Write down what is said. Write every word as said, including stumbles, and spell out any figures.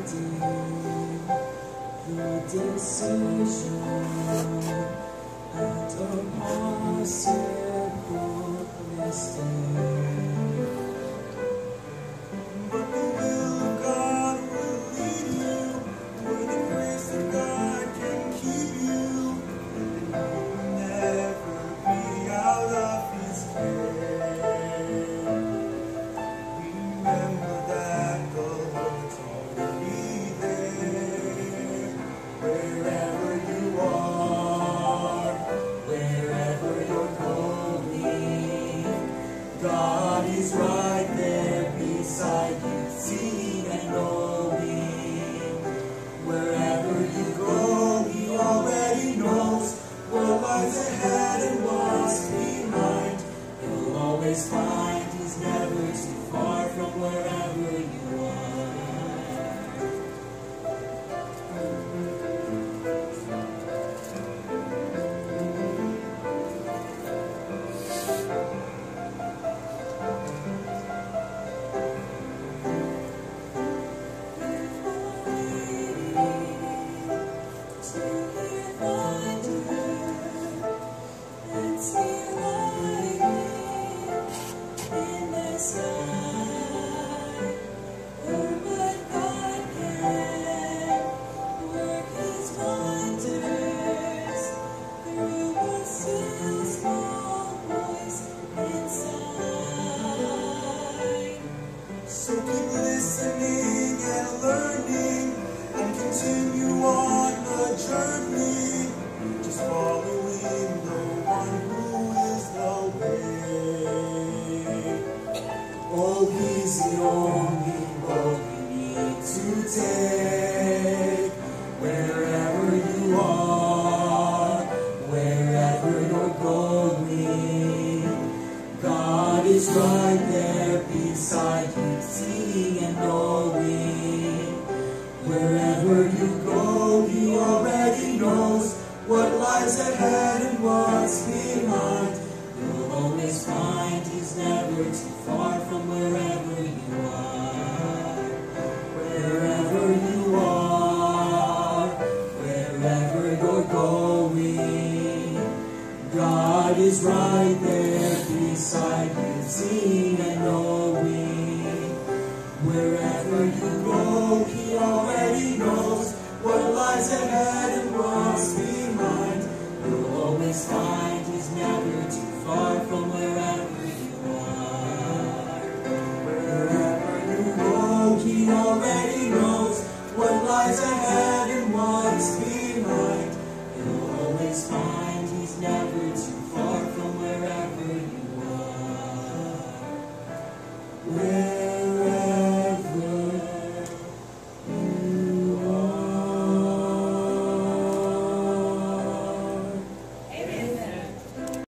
decision and a possible mistake. But the will of God will lead you where the grace of God can keep you, and you will never be out of His care. Remember that the Lord's already there. Wherever you are, wherever you're going, God is right there beside you, seeing and knowing. Wherever you go, He already knows what lies ahead and what's behind. You'll always find He's never too far from wherever you are. So keep listening and learning and continue on the journey, just following the one who is the way. Oh, He's the only road you need to take. Wherever you are, wherever you're going, God is right there beside you, seeing and knowing. Wherever you go, He already knows what lies ahead and what's behind. You'll always find He's never too far from wherever you are. Wherever you are, wherever you're going, God is right there beside you, seeing and knowing. Wherever you go, He already knows what lies ahead and what's behind. You'll always find He's never too far from wherever you are. Wherever you go, He already knows what lies ahead and what's behind. You'll always find He's never too far from wherever you are.